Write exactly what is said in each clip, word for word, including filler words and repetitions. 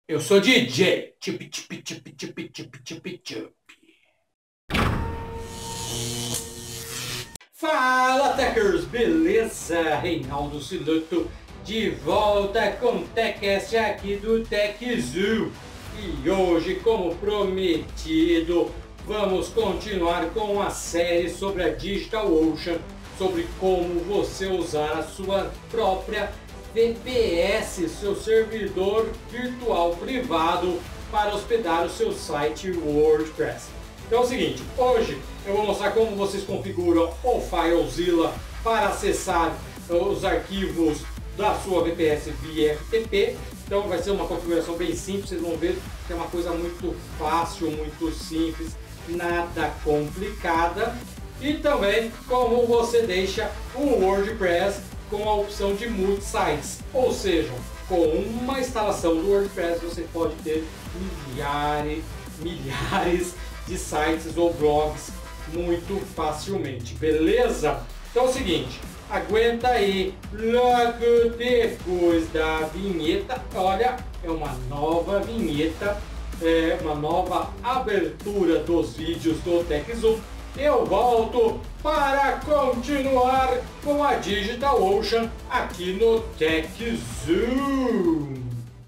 Eu sou D J. Tip, tip, tip, tip, tip, tip, tip. Fala, Techers! Beleza? Reinaldo Siluto de volta com o TechCast aqui do TechZoo. E hoje, como prometido, vamos continuar com a série sobre a DigitalOcean, sobre como você usar a sua própria V P S, seu servidor virtual privado, para hospedar o seu site WordPress. Então é o seguinte, hoje eu vou mostrar como vocês configuram o FileZilla para acessar os arquivos da sua V P S via F T P. Então vai ser uma configuração bem simples, vocês vão ver que é uma coisa muito fácil, muito simples, nada complicada. E também como você deixa o WordPress com a opção de multi-sites, ou seja, com uma instalação do WordPress você pode ter milhares, milhares de sites ou blogs muito facilmente, beleza? Então é o seguinte, aguenta aí, logo depois da vinheta, olha, é uma nova vinheta, é uma nova abertura dos vídeos do TechZoo. Eu volto para continuar com a DigitalOcean aqui no TechZoo.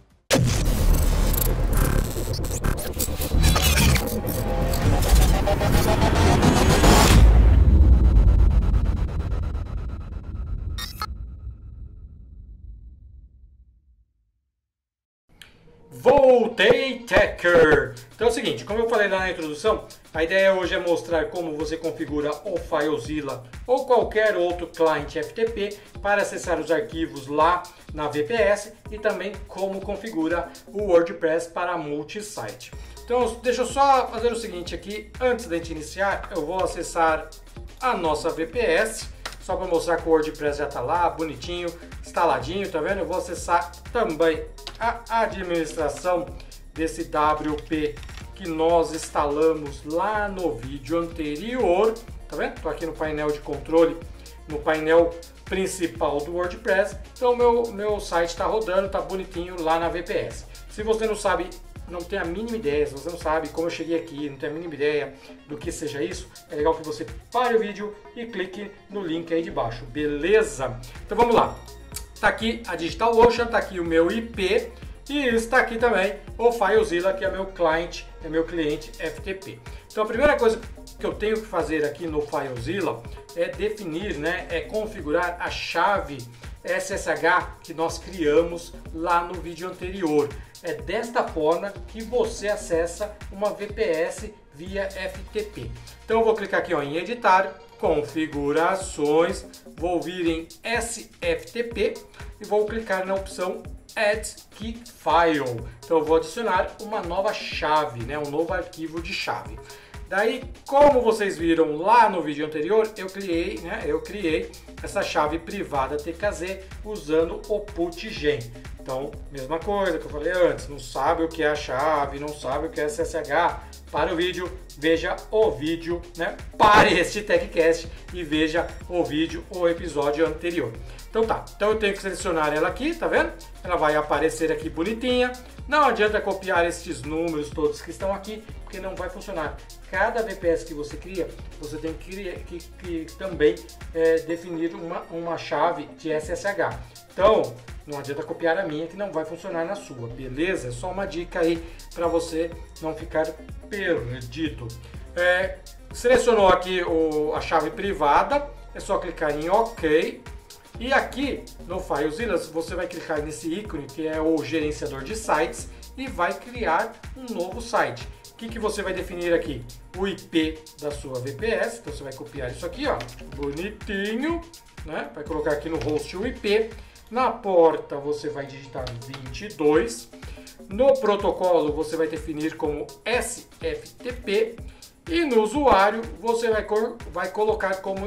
Voltei, Techer! Então é o seguinte, como eu falei lá na introdução, a ideia hoje é mostrar como você configura o FileZilla ou qualquer outro cliente F T P para acessar os arquivos lá na V P S e também como configura o WordPress para multi-site. Então deixa eu só fazer o seguinte aqui, antes da gente iniciar, eu vou acessar a nossa V P S, só para mostrar que o WordPress já está lá, bonitinho, instaladinho, tá vendo? Eu vou acessar também a administração desse W P que nós instalamos lá no vídeo anterior, tá vendo? Estou aqui no painel de controle, no painel principal do WordPress, então meu, meu site está rodando, está bonitinho lá na V P S. Se você não sabe, não tem a mínima ideia, se você não sabe como eu cheguei aqui, não tem a mínima ideia do que seja isso, é legal que você pare o vídeo e clique no link aí de baixo, beleza? Então vamos lá. Está aqui a DigitalOcean, está aqui o meu I P e está aqui também o FileZilla, que é meu cliente, é meu cliente F T P. Então a primeira coisa que eu tenho que fazer aqui no FileZilla é definir, né, é configurar a chave S S H que nós criamos lá no vídeo anterior. É desta forma que você acessa uma V P S via F T P. Então eu vou clicar aqui ó, em editar, configurações, vou vir em S F T P e vou clicar na opção Add Key File. Então eu vou adicionar uma nova chave, né, um novo arquivo de chave. Daí, como vocês viram lá no vídeo anterior, eu criei, né, eu criei essa chave privada T K Z usando o putgen. Então, mesma coisa que eu falei antes, não sabe o que é a chave, não sabe o que é S S H, para o vídeo, veja o vídeo, né? Pare este TechCast e veja o vídeo, o episódio anterior. Então tá, então eu tenho que selecionar ela aqui, tá vendo? Ela vai aparecer aqui bonitinha. Não adianta copiar estes números todos que estão aqui, porque não vai funcionar. Cada V P S que você cria, você tem que, que, que também é, definir uma, uma chave de S S H. Então, não adianta copiar a minha que não vai funcionar na sua, beleza? É só uma dica aí para você não ficar perdido. É, selecionou aqui o, a chave privada, é só clicar em OK. E aqui no FileZilla você vai clicar nesse ícone que é o gerenciador de sites e vai criar um novo site. O que, que você vai definir aqui? O I P da sua V P S, então você vai copiar isso aqui, ó, bonitinho, né? Vai colocar aqui no host o I P. Na porta você vai digitar vinte e dois. No protocolo você vai definir como S F T P. E no usuário você vai, vai colocar como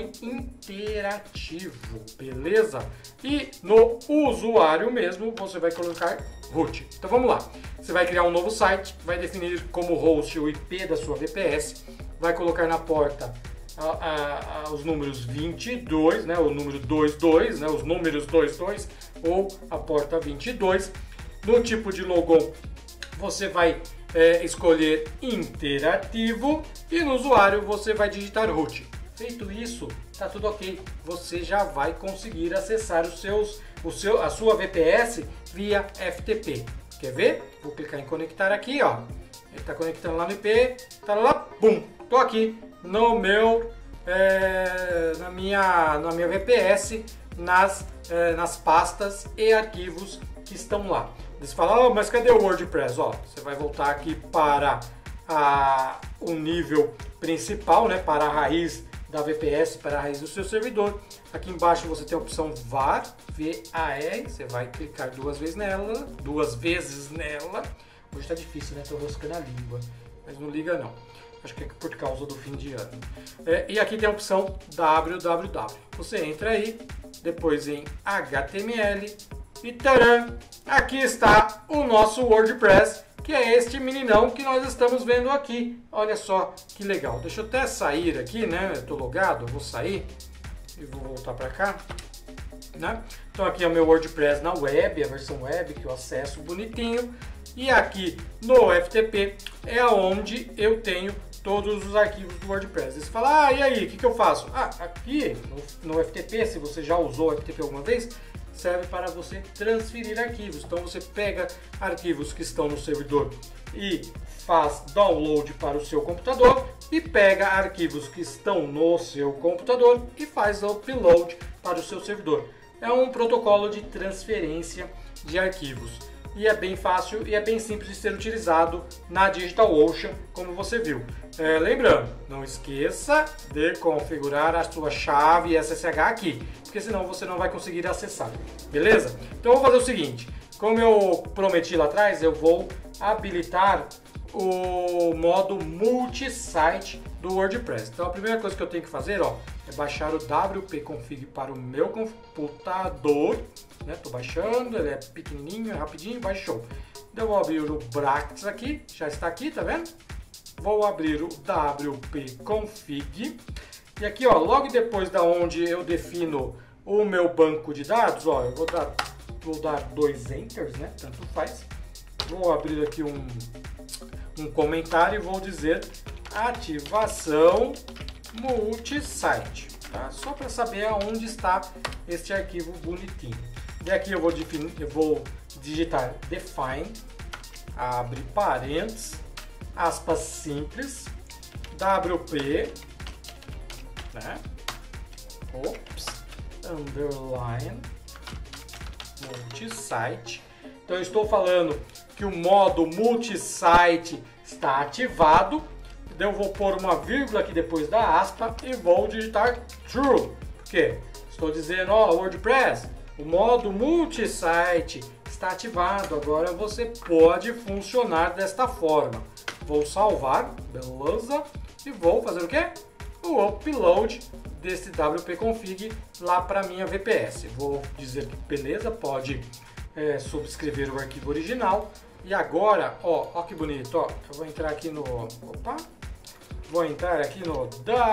interativo, beleza? E no usuário mesmo você vai colocar root. Então vamos lá. Você vai criar um novo site, vai definir como host o I P da sua V P S, vai colocar na porta a, a, a, os números vinte e dois, né, o número vinte e dois, né, os números vinte e dois ou a porta vinte e dois. No tipo de logon você vai é, escolher interativo e no usuário você vai digitar root. Feito isso, tá tudo ok. Você já vai conseguir acessar os seus, o seu, a sua V P S via F T P. Quer ver? Vou clicar em conectar aqui, ó. Ele está conectando lá no I P, tá lá, pum, tô aqui no meu, é, na minha, na minha V P S, nas, é, nas pastas e arquivos que estão lá. Você fala, oh, mas cadê o WordPress? Ó, você vai voltar aqui para a, o nível principal, né, para a raiz da V P S, para a raiz do seu servidor. Aqui embaixo você tem a opção var, V A R, você vai clicar duas vezes nela, duas vezes nela. Hoje tá difícil, né? Tô roscando a língua, mas não liga não. Acho que é por causa do fim de ano. É, e aqui tem a opção www. Você entra aí, depois em H T M L e taran! Aqui está o nosso WordPress, que é este meninão que nós estamos vendo aqui. Olha só que legal. Deixa eu até sair aqui, né? Eu tô logado, eu vou sair e vou voltar para cá, né? Então aqui é o meu WordPress na web, a versão web que eu acesso bonitinho. E aqui no F T P é onde eu tenho todos os arquivos do WordPress. Você fala, ah, e aí, o que, que eu faço? Ah, aqui no, no F T P, se você já usou o F T P alguma vez, serve para você transferir arquivos. Então você pega arquivos que estão no servidor e faz download para o seu computador e pega arquivos que estão no seu computador e faz upload para o seu servidor. É um protocolo de transferência de arquivos. E é bem fácil e é bem simples de ser utilizado na DigitalOcean, como você viu. É, lembrando, não esqueça de configurar a sua chave S S H aqui, porque senão você não vai conseguir acessar, beleza? Então eu vou fazer o seguinte, como eu prometi lá atrás, eu vou habilitar o modo multi-site do WordPress. Então a primeira coisa que eu tenho que fazer, ó, é baixar o wp-config para o meu computador. Né? Tô baixando, ele é pequenininho, é rapidinho, baixou. Eu vou abrir o Brackets aqui, já está aqui, tá vendo? Vou abrir o wp-config e aqui, ó, logo depois da onde eu defino o meu banco de dados, ó, eu vou dar, vou dar dois enters, né? Tanto faz. Vou abrir aqui um, um comentário e vou dizer ativação multisite, tá? Só para saber aonde está este arquivo bonitinho. E aqui eu vou, definir, eu vou digitar define, abre parênteses, aspas simples, wp, né? Ops, underline, multisite. Então eu estou falando que o modo multisite está ativado. Então eu vou pôr uma vírgula aqui depois da aspa e vou digitar true. Por quê? Estou dizendo, ó, WordPress, o modo multisite está ativado, agora você pode funcionar desta forma. Vou salvar, beleza, e vou fazer o quê? O upload desse wp-config lá para minha V P S. Vou dizer que beleza, pode é, subscrever o arquivo original. E agora, ó, ó que bonito, ó, eu vou entrar aqui no, opa, vou entrar aqui no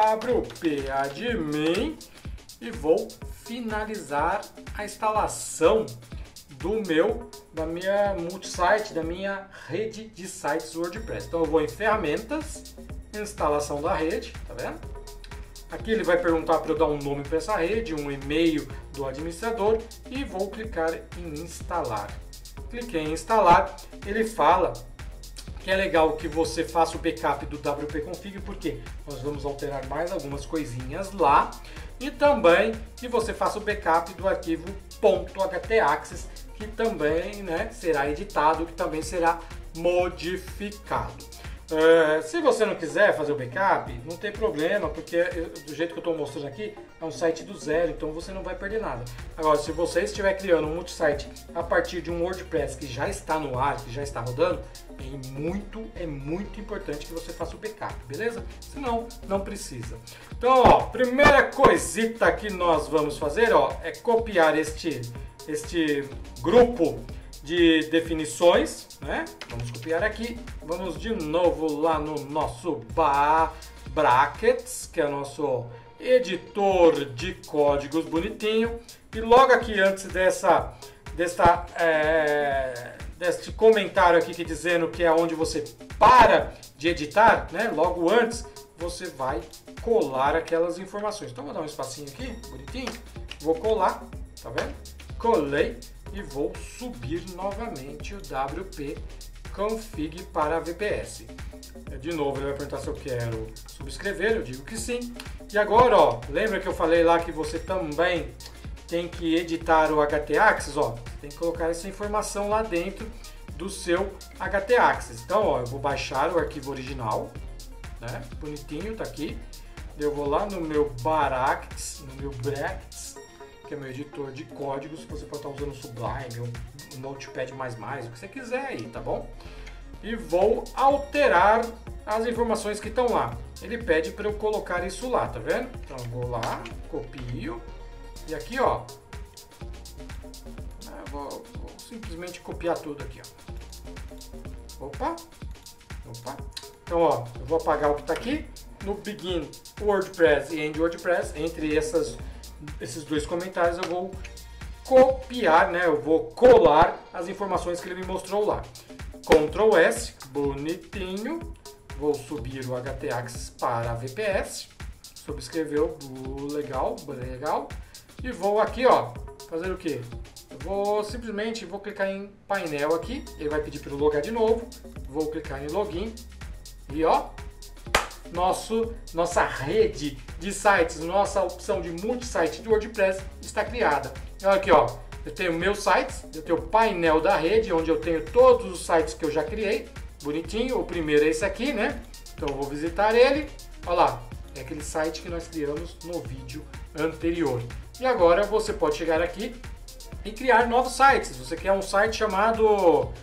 wp-admin e vou finalizar a instalação do meu, da minha multisite, da minha rede de sites WordPress. Então eu vou em ferramentas, instalação da rede, tá vendo? Aqui ele vai perguntar para eu dar um nome para essa rede, um e-mail do administrador e vou clicar em instalar. Cliquei em instalar, ele fala que é legal que você faça o backup do wp-config, porque nós vamos alterar mais algumas coisinhas lá, e também que você faça o backup do arquivo .htaccess, que também, né, será editado, que também será modificado. Uh, se você não quiser fazer o backup, não tem problema, porque eu, do jeito que eu estou mostrando aqui, é um site do zero, então você não vai perder nada. Agora, se você estiver criando um multisite a partir de um WordPress que já está no ar, que já está rodando, é muito, é muito importante que você faça o backup, beleza? Senão, não precisa. Então, ó, primeira coisita que nós vamos fazer, ó, é copiar este, este grupo de definições, né? Vamos copiar aqui, vamos de novo lá no nosso Brackets, que é o nosso editor de códigos bonitinho, e logo aqui antes dessa, dessa, é, deste comentário aqui que dizendo que é onde você para de editar, né? Logo antes, você vai colar aquelas informações. Então vou dar um espacinho aqui, bonitinho. Vou colar, tá vendo? Colei e vou subir novamente o W P config para V P S. De novo, ele vai perguntar se eu quero subscrever, eu digo que sim. E agora, ó, lembra que eu falei lá que você também tem que editar o htaccess, ó, tem que colocar essa informação lá dentro do seu htaccess. Então, ó, eu vou baixar o arquivo original, né? Bonitinho, tá aqui. Eu vou lá no meu Baracts, no meu Bracts, que é meu editor de códigos. Você pode estar usando o Sublime, o Notepad mais mais, o que você quiser aí, tá bom? E vou alterar as informações que estão lá. Ele pede para eu colocar isso lá, tá vendo? Então eu vou lá, copio e aqui, ó, eu vou, vou simplesmente copiar tudo aqui, ó. Opa, opa. Então, ó, eu vou apagar o que está aqui no Begin WordPress e End WordPress. Entre essas, esses dois comentários eu vou copiar, né? Eu vou colar as informações que ele me mostrou lá. control S, bonitinho, vou subir o htaccess para V P S, subscreveu, legal, legal, e vou aqui, ó, fazer o que? Eu vou simplesmente, vou clicar em painel aqui, ele vai pedir para eu logar de novo, vou clicar em login, e ó, nosso, nossa rede de sites, nossa opção de multisite do WordPress está criada. Olha aqui, ó. Eu tenho meus sites, eu tenho o painel da rede, onde eu tenho todos os sites que eu já criei. Bonitinho, o primeiro é esse aqui, né? Então eu vou visitar ele. Olha lá, é aquele site que nós criamos no vídeo anterior. E agora você pode chegar aqui e criar novos sites. Você quer um site chamado uh,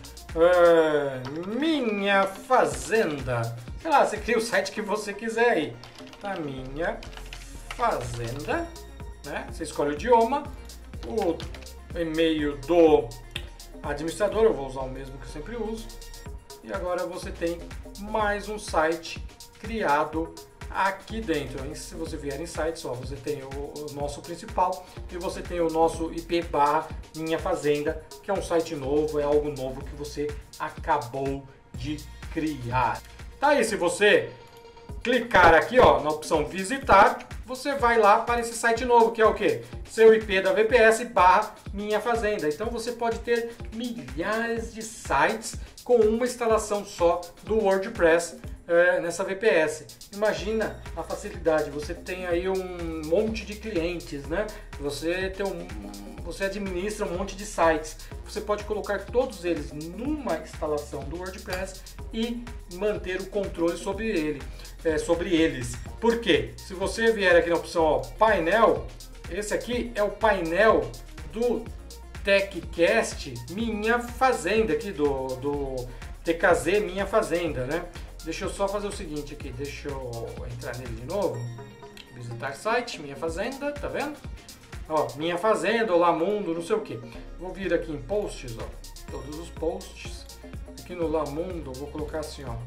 Minha Fazenda. Sei lá, você cria o site que você quiser aí. A Minha Fazenda, né? Você escolhe o idioma, o e-mail do administrador, eu vou usar o mesmo que eu sempre uso. E agora você tem mais um site criado aqui dentro. Se você vier em sites, ó, você tem o, o nosso principal e você tem o nosso I P barra Minha Fazenda, que é um site novo, é algo novo que você acabou de criar. Tá aí, se você clicar aqui, ó, na opção visitar, você vai lá para esse site novo, que é o quê? Seu I P da V P S barra Minha Fazenda. Então você pode ter milhares de sites com uma instalação só do WordPress é, nessa V P S. Imagina a facilidade, você tem aí um monte de clientes, né? Você tem um, você administra um monte de sites. Você pode colocar todos eles numa instalação do WordPress e manter o controle sobre ele. É, sobre eles. Por quê? Se você vier aqui na opção, ó, painel, esse aqui é o painel do TechCast Minha Fazenda, aqui do, do T K Z Minha Fazenda, né? Deixa eu só fazer o seguinte aqui, deixa eu entrar nele de novo, visitar site, Minha Fazenda, tá vendo? Ó, Minha Fazenda, Olá Mundo, não sei o que. Vou vir aqui em posts, ó, todos os posts, aqui no Olá Mundo, vou colocar assim, ó,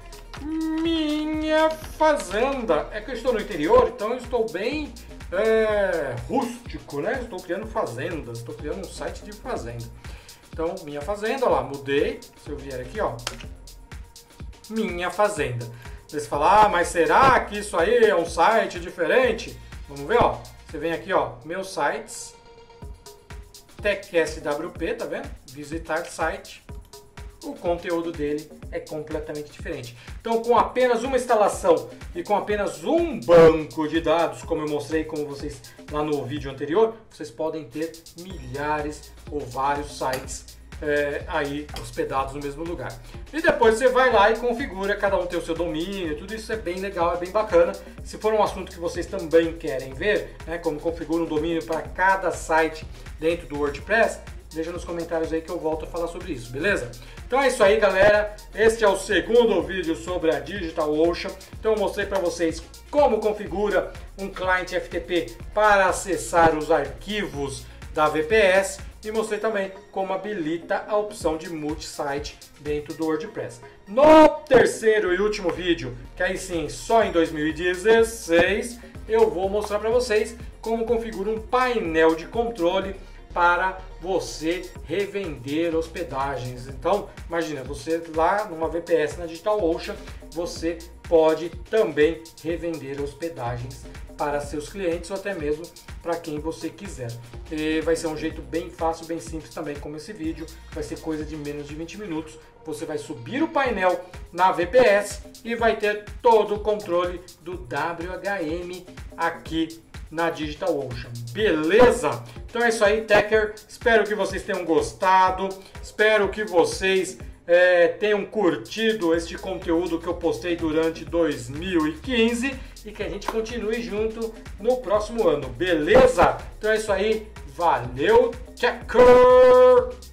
Minha Fazenda. É que eu estou no interior, então eu estou bem é, rústico, né? Estou criando fazendas, estou criando um site de fazenda. Então, Minha Fazenda, ó lá, mudei. Se eu vier aqui, ó, Minha Fazenda. Você fala, ah, mas será que isso aí é um site diferente? Vamos ver, ó. Você vem aqui, ó, meus sites, TechCast W P, tá vendo? Visitar site. O conteúdo dele é completamente diferente. Então, com apenas uma instalação e com apenas um banco de dados, como eu mostrei com vocês lá no vídeo anterior, vocês podem ter milhares ou vários sites é, aí hospedados no mesmo lugar. E depois você vai lá e configura, cada um tem o seu domínio, tudo isso é bem legal, é bem bacana. Se for um assunto que vocês também querem ver, né, como configura um domínio para cada site dentro do WordPress, deixa nos comentários aí que eu volto a falar sobre isso, beleza? Então é isso aí, galera. Este é o segundo vídeo sobre a DigitalOcean. Então eu mostrei para vocês como configura um cliente F T P para acessar os arquivos da V P S e mostrei também como habilita a opção de multisite dentro do WordPress. No terceiro e último vídeo, que aí sim só em dois mil e dezesseis, eu vou mostrar para vocês como configura um painel de controle para você revender hospedagens. Então, imagina, você lá numa V P S na DigitalOcean, você pode também revender hospedagens para seus clientes ou até mesmo para quem você quiser. E vai ser um jeito bem fácil, bem simples também, como esse vídeo, vai ser coisa de menos de vinte minutos. Você vai subir o painel na V P S e vai ter todo o controle do W H M aqui na DigitalOcean. Beleza? Então é isso aí, Techer. Espero que vocês tenham gostado. Espero que vocês é, tenham curtido este conteúdo que eu postei durante dois mil e quinze e que a gente continue junto no próximo ano. Beleza? Então é isso aí. Valeu, Techer!